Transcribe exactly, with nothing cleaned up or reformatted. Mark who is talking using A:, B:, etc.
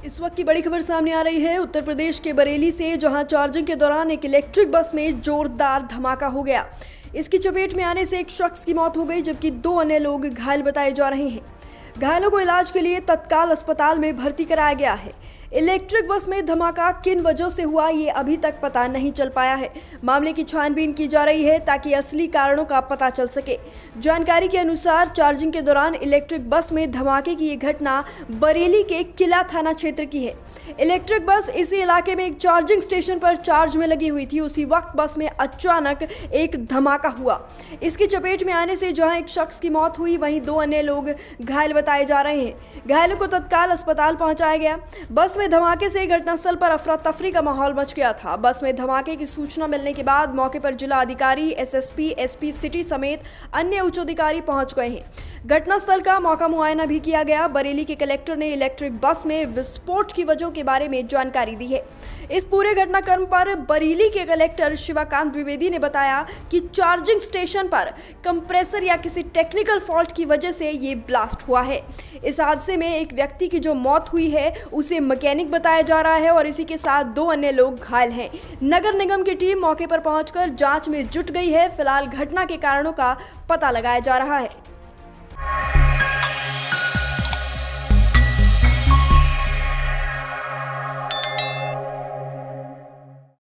A: इस वक्त की बड़ी खबर सामने आ रही है उत्तर प्रदेश के बरेली से, जहां चार्जिंग के दौरान एक इलेक्ट्रिक बस में जोरदार धमाका हो गया। इसकी चपेट में आने से एक शख्स की मौत हो गई, जबकि दो अन्य लोग घायल बताए जा रहे हैं। घायलों को इलाज के लिए तत्काल अस्पताल में भर्ती कराया गया है। इलेक्ट्रिक बस में धमाका किन वजह से हुआ, ये अभी तक पता नहीं चल पाया है। मामले की छानबीन की जा रही है ताकि असली कारणों का पता चल सके। जानकारी के अनुसार चार्जिंग के दौरान इलेक्ट्रिक बस में धमाके की ये घटना बरेली के किला थाना क्षेत्र की है। इलेक्ट्रिक बस इसी इलाके में एक चार्जिंग स्टेशन पर चार्ज में लगी हुई थी। उसी वक्त बस में अचानक एक धमाका हुआ। इसकी चपेट में आने से जहां एक शख्स की मौत हुई, वहीं दो अन्य लोग घायल बताए जा रहे हैं। घायलों को तत्काल अस्पताल पहुंचाया गया। बस में धमाके से घटनास्थल पर अफरा तफरी का माहौल मच गया था। बस में धमाके की सूचना मिलने के बाद मौके पर जिला अधिकारी, एसएसपी, एसपी सिटी समेत अन्य उच्च अधिकारी पहुंच गए हैं। घटनास्थल का मौका मुआयना भी किया गया। बरेली के कलेक्टर ने इलेक्ट्रिक बस में विस्फोट की वजह के बारे में जानकारी दी है। इस पूरे घटनाक्रम पर बरेली के कलेक्टर शिवाकांत द्विवेदी ने बताया कि चार्जिंग स्टेशन पर कंप्रेसर या किसी टेक्निकल फॉल्ट की वजह से ये ब्लास्ट हुआ है। इस हादसे में एक व्यक्ति की जो मौत हुई है उसे मैकेनिक बताया जा रहा है और इसी के साथ दो अन्य लोग घायल हैं। नगर निगम की टीम मौके पर पहुंचकर जांच में जुट गई है। फिलहाल घटना के कारणों का पता लगाया जा रहा है।